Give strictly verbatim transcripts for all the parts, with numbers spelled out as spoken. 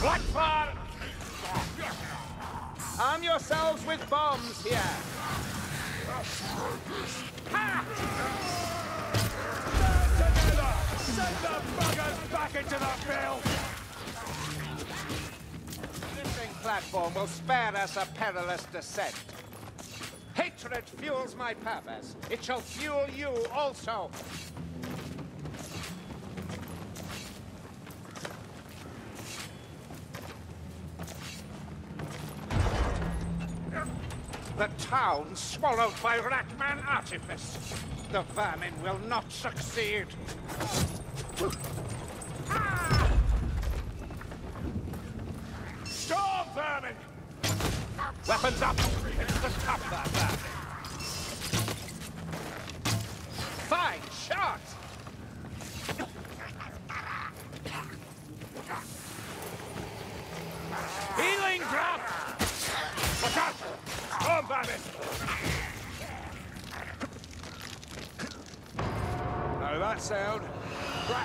Blackfire! Arm yourselves with bombs here. Ha! Stand together! Send the buggers back into the field! This platform will spare us a perilous descent. Hatred fuels my purpose. It shall fuel you also. The town swallowed by Ratman artifice. The vermin will not succeed. Ah! Storm vermin! Weapons up! It's the tougher vermin. Fine shot! Healing drop! Watch out! Storm vermin! Know that sound? Crack!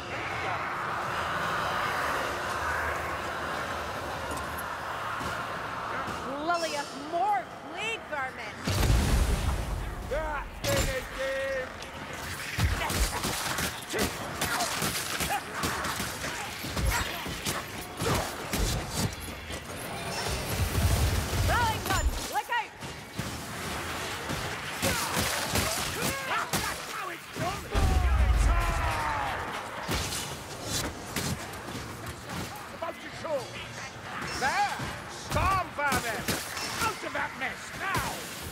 Lily us more plague vermin! That finished him! Rallying gun! Look out! That's how it's done! About to show! There! Storm vermin! Out of that mess, now!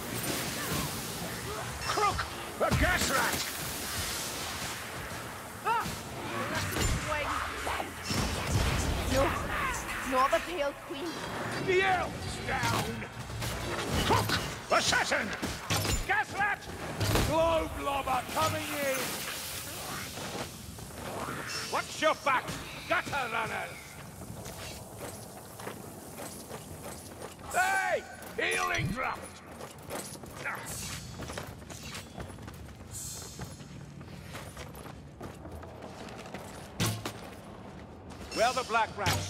Crook! The gas rat! Ah! Swing! No, not the Pale Queen. The elves down! Crook! Assassin! Gas rat! Globe lobber coming in! Watch your back! Gutter runners! Hey! Healing draft! Where are the black rats?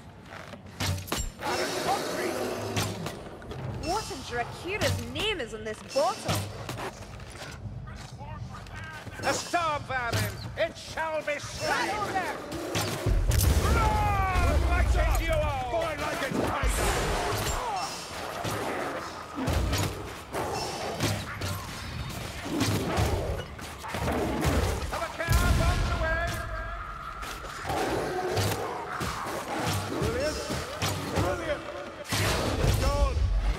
What in Drakira's name is in this bottle? A storm vermin! It shall be slain! I take you all! Boy like it, have a car bombs away! Brilliant! Brilliant! Gold!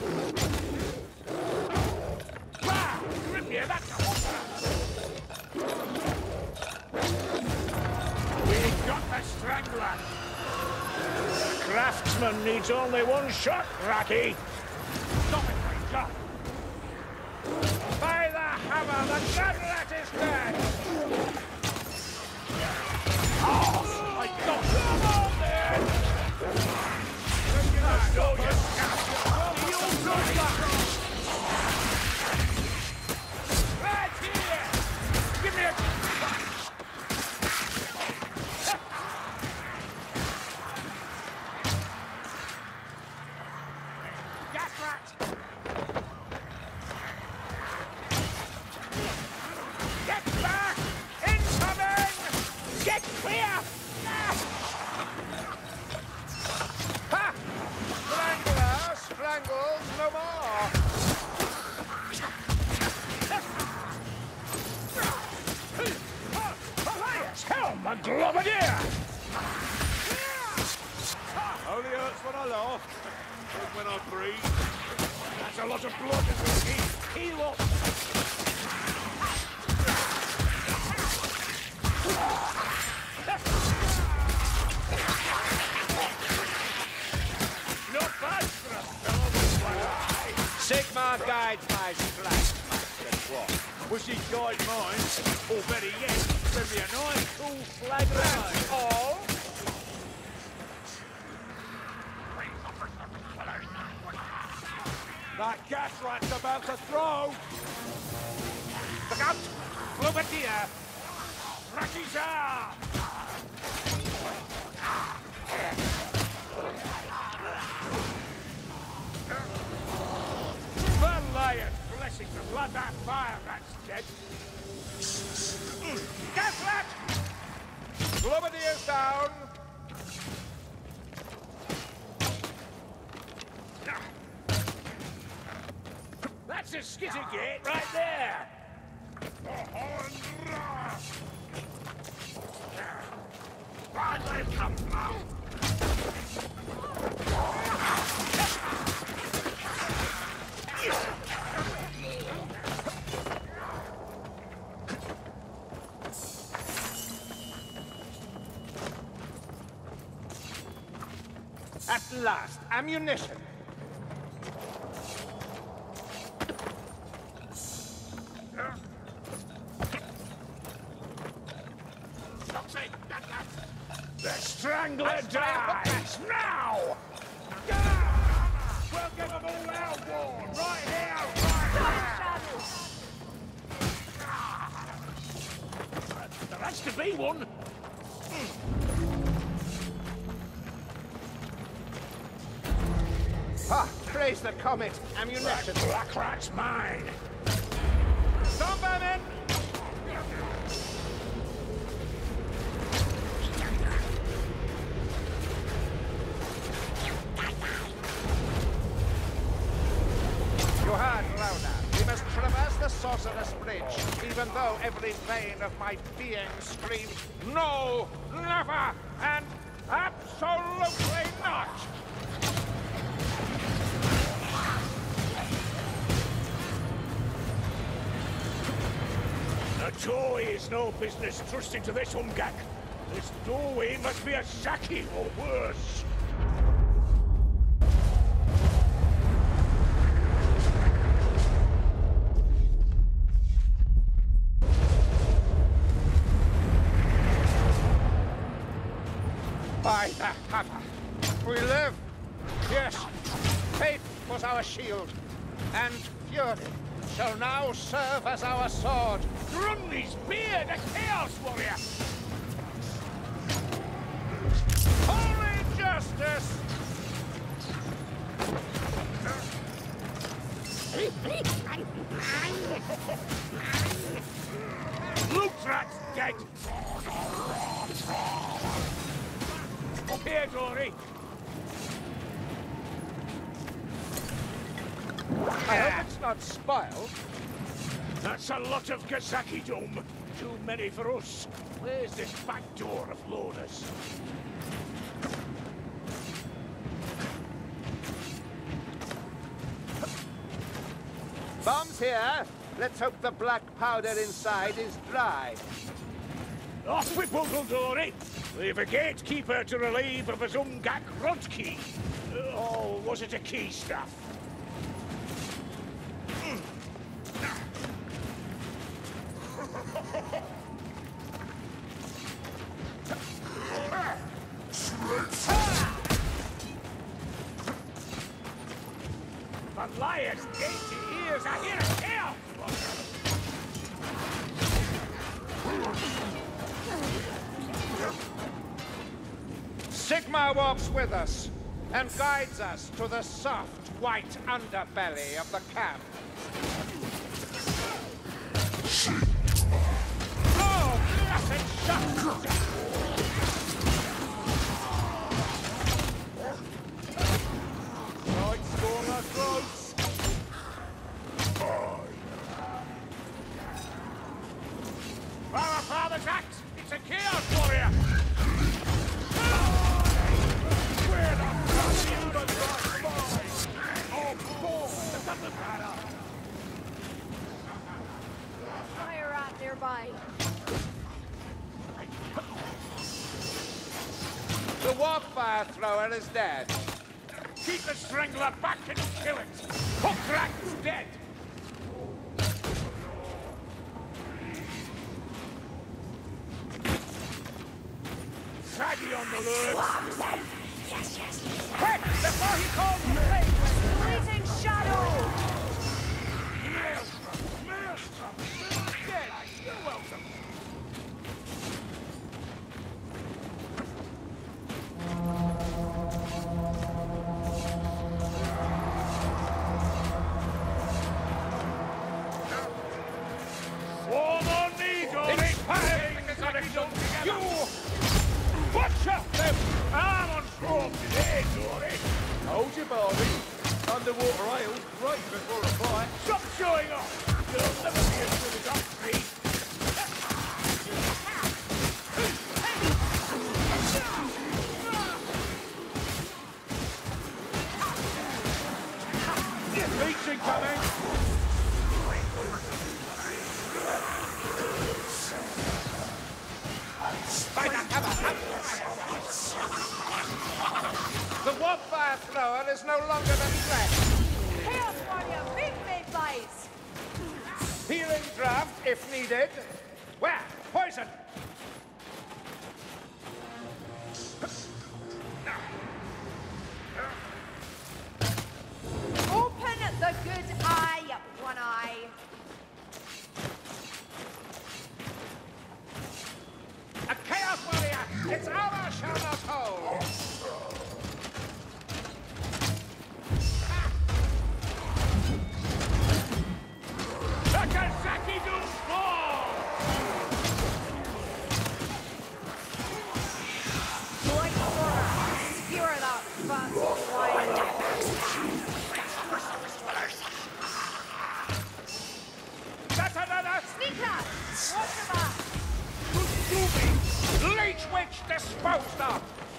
Bah! Grip me, that's a we got the strangler! The craftsman needs only one shot, Ratty! Stop it, Ranger! By the hammer, the gun rat is dead! Oh, I got them all there! That's all you scout! You good luck! Right here! Give me a... Gas rat! Get back! Incoming! Get clear! Ha! Strangler, strangles no more! Tell my globadier! Only hurts when I laugh, not when I breathe. That's a lot of blood in the heat. Heal up! Not bad for a fellow with one eye. Sigmar guides my strike. Was he guide mine? Or better yet, send me a nice cool flag line. All? That gas rat's about to throw! Look out! Globadier! Rakizar! glad that fire rat's dead. Gas rat! Globadier's down! That's a skitter gate right there! Right, let him come now! At last, ammunition! The Strangler dies now! We'll give them all our war right here, right here! There has to be one! Ah, praise the comet! Ammunition! That black rat's mine! Stormvermin! You heard, Rona. We must traverse the Sorceress Bridge, even though every vein of my being screams, no, never, and absolutely not! The toy is no business trusting to this Umgak. This doorway must be a Zaki or worse. By the Hammer, we live. Yes, faith was our shield, and fury shall now serve as our sword. Grundy's beard, a Chaos Warrior! Holy justice! Lukerat's dead! Here, Dory! I hope it's not spoiled. That's a lot of Gazaki Dome. Too many for us. Where's this back door of loaders? Bombs here. Let's hope the black powder inside is dry. Off we puzzle, Dory. Leave a gatekeeper to relieve of his Umgak Rodkey. Oh, was it a key stuff? The liar's dainty ears are here to kill! Sigma walks with us and guides us to the soft, white underbelly of the camp. Oh, blessed shot! Right, Stormer close. Our father's axe! It's a Chaos Warrior! Where the fuck you the boys? Oh, boy! The doesn't matter! Fire rat nearby. The warp fire thrower is dead. Keep the Strangler back and kill it! Hookrat's dead! Saggy on the lure! Yes, yes. Quick! Before he calls the plane! Blazing shadow! Maelstrom! Maelstrom! Dead! You're welcome! Oh, there, Dory. Hold your body. Underwater ale, right before a fight. Stop showing off! You'll never be as good as us three. Beach incoming! The wildfire thrower is no longer the threat. Chaos Warrior, big mate lies! Healing draft if needed. Where? Poison! Open the good eye, One Eye. A Chaos Warrior! It's our shall not hold! Takazaki do fall! Join order. Skewer that fat wine. Da-da-da-da! Sneaker! Watch your back! Moving! Leech Witch disposed of!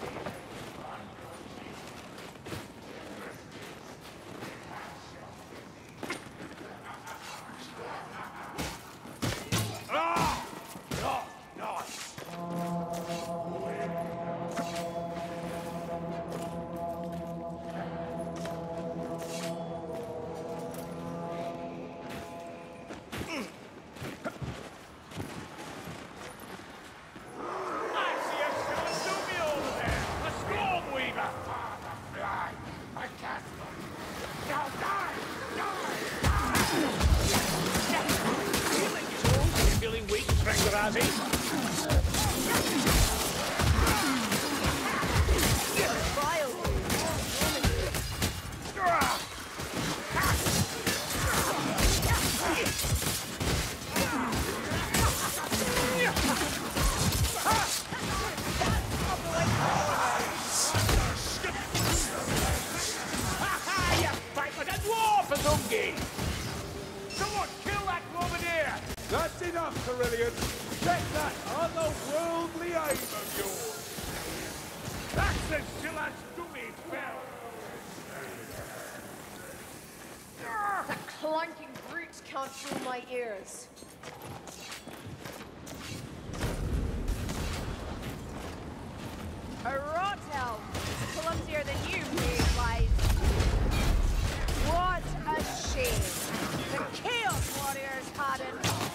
Ah! Not nice! I see a Shilasumi over there! A Storm Weaver! I, I can't... Now die! Die! Healing is all. Feeling weak, Strangarazi. Vile. Someone kill that woman here! That's enough, Carillion. Check that otherworldly aim of yours. That's the Shilasumi bell. The clanking brutes can't fool my ears. A rot elf, clumsier than you, Brave Lies. What a shame. The Chaos Warriors had enough.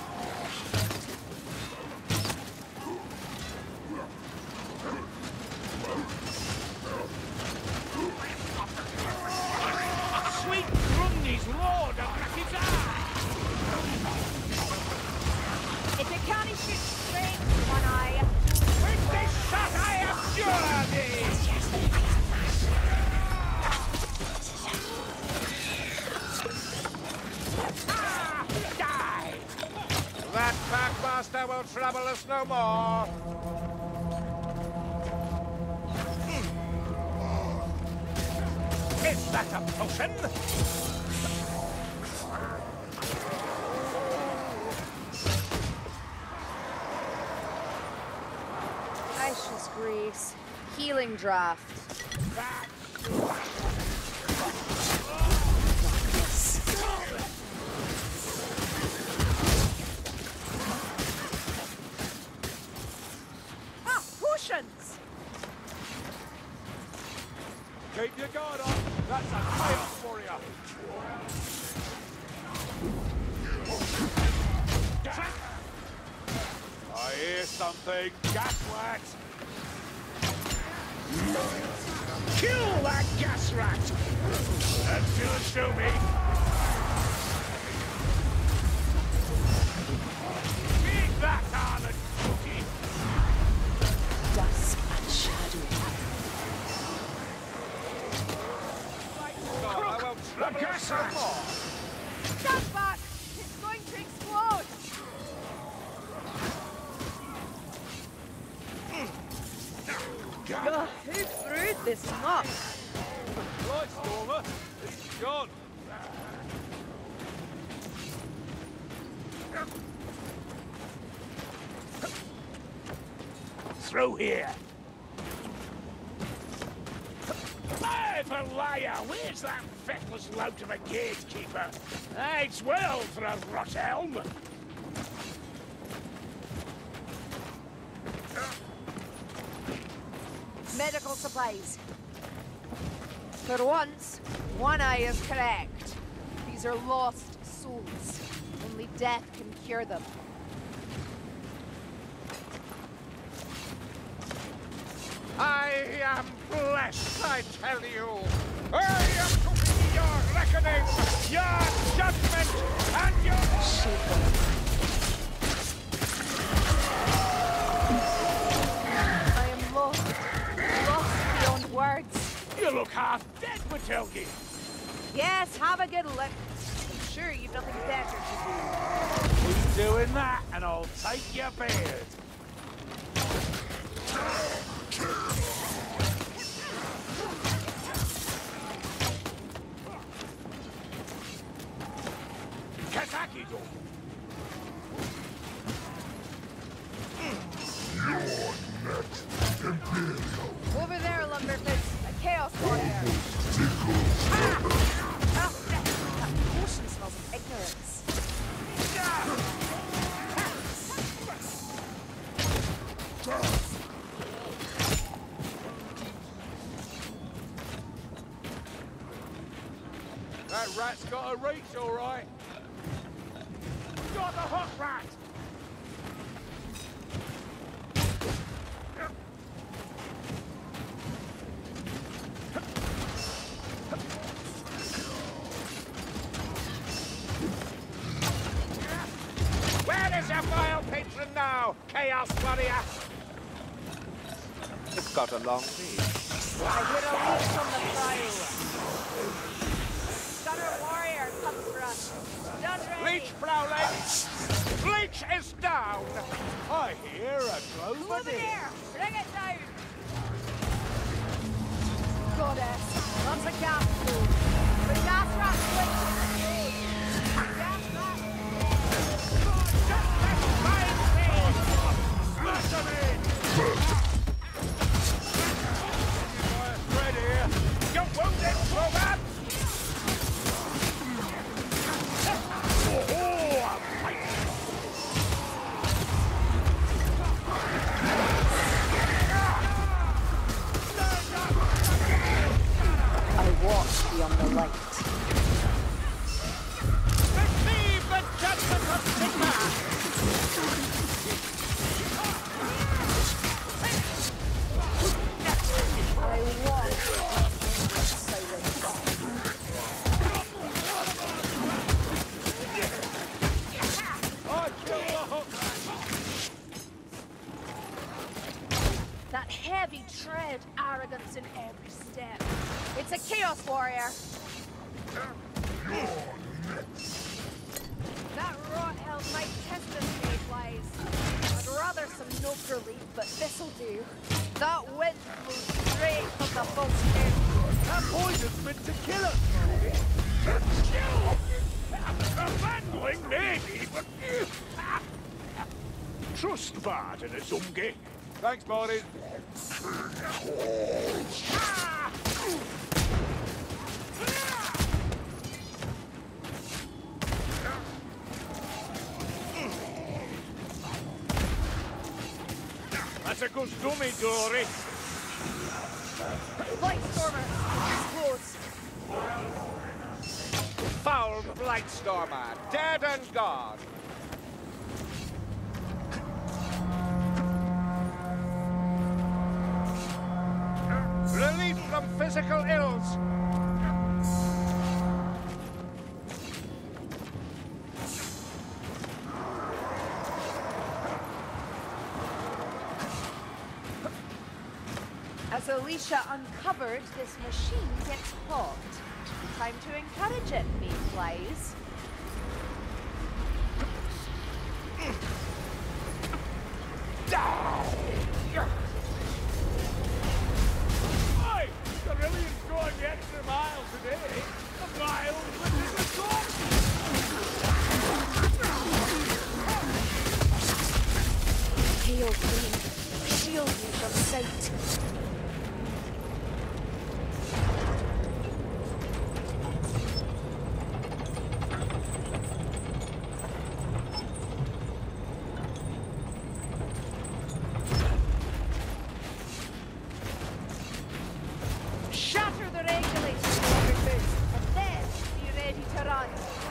Sweet Grundy's Lord of Rakizar! If you can't shoot straight, One Eye. With this shot I abjure thee! Ah! Die! That Packmaster will trouble us no more! Is that a potion? Precious Grease. Healing draft. Ah, potions! Keep your guard up. That's a Chaos Warrior. I hear something. Gas rat. Kill that gas rat. That's your show me. Keep that armored cookie. Dusk and shadow. I won't trouble us no more. Stand back! It's going to explode! The Hoofru this much. Right, Stormer. It's gone. Through here. Hey, Valaya, where's that feckless lout of a gatekeeper? It's well for a rot helm. Medical supplies. For once, one eye is correct. These are lost souls. Only death can cure them. I am blessed, I tell you. I am cooking your reckoning, your judgment, and your... I am lost. Lost beyond words. You look half dead, Matilda. Yes, have a good look. I'm sure you've nothing better to Keep doing that, and I'll take your beard. Kazaki-do. do. Over there, Lumberfist. A Chaos Warrior. Ah! Oh, that potion smells of ignorance. That rat's got a reach, all right. Got the hot rat! Where is your vile patron now, Chaos Warrior? It's got a long lead. I hear a leech from the fire. Gunner Warrior comes for us. Done ready. Leech prowling! Leech is down! I hear a Clover Over there! Bring it down! Goddess, that's a gas food. The gas rat switch! Gas rat! Just let mine be! Smash them in! Fred here! You're wounded, Clover! Beyond the light. Receive the judgment of Sigma! I walk in silence. I kill the hook! That heavy tread, arrogance in every step. It's a Chaos Warrior. That rot hell might test us, Mayflies. I'd rather some note relief, but this'll do. That wind blew straight from the false air. That poison's meant to kill us, Kill! Abandling, maybe, but... Trust bad in a Zungi. Thanks, Marty. That's a good dummy, Dory. Blightstormer, close. Foul Blightstormer, dead and gone. Relief from physical ills. As Alicia uncovered, this machine gets hogged. Time to encourage it, Mayflies. Oi! going the extra mile today. A mile with the top. Hail Queen, shield me from sight. Shatter the regulators, Robert, and then be ready to run.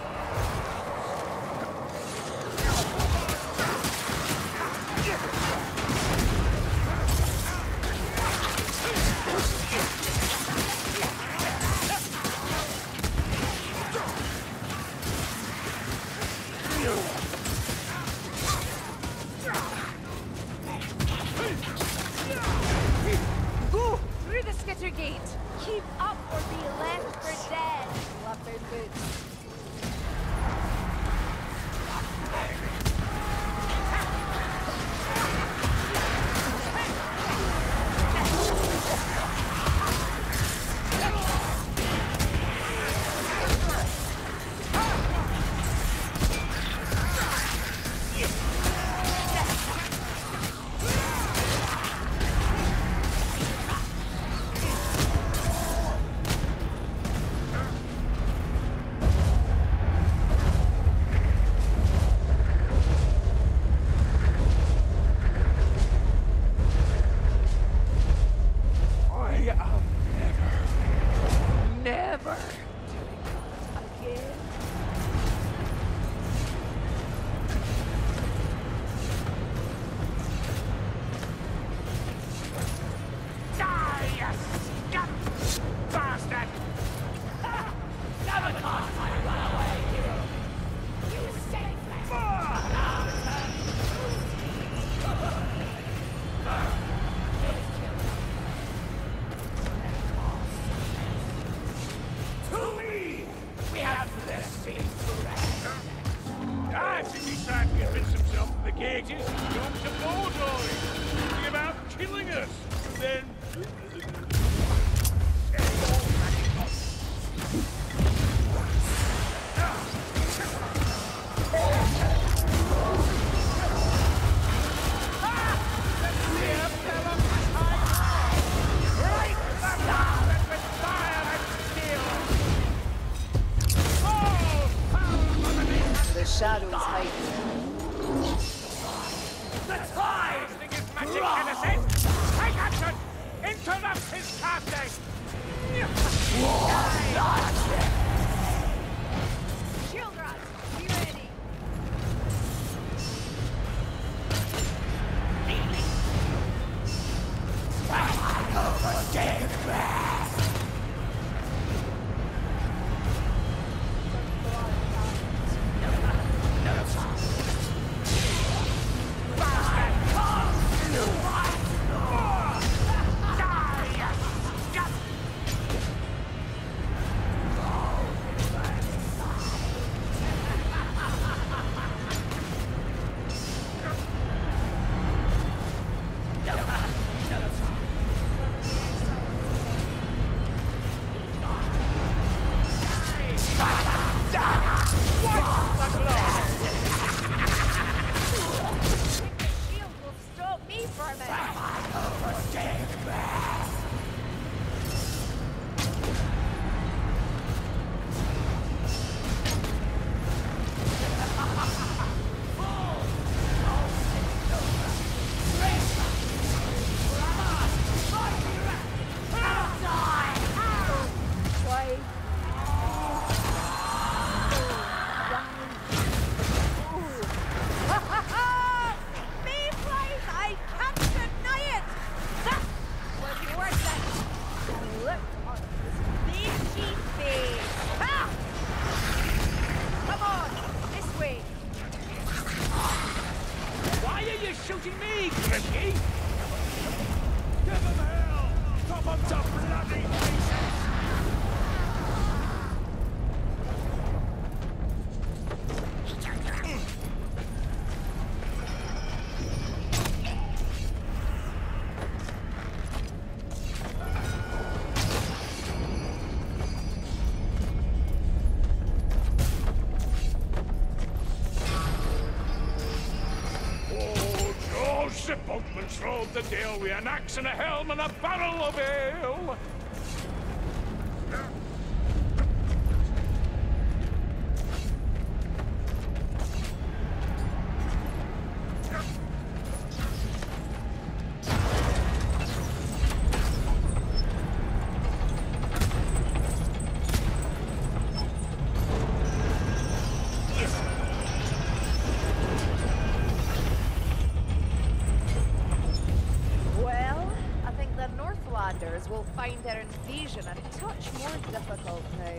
Go through the skitter gate. Keep up or be left for dead, leopard boots. Never doing it again. Die, you scum bastard! Never thought I'd run away, you! You safe To me! We have this thing to rest. I think he's trying to convince himself that the cages don't support Ori. Thinking about killing us. Then... The shadows hide. The tide! Think it's magic innocent? Take action! Interrupt his casting! Shield rod, be ready. to deal with an axe and a helm and a barrel of ale. Will find their invasion a touch more difficult now.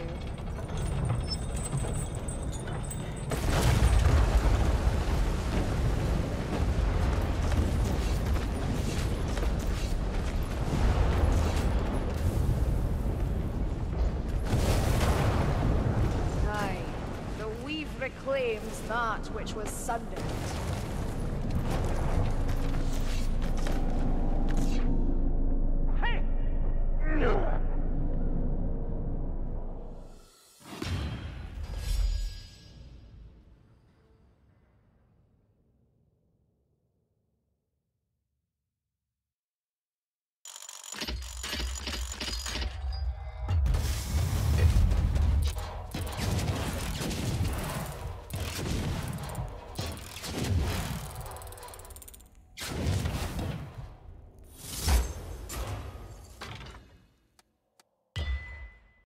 Aye, the weave reclaims that which was sundered.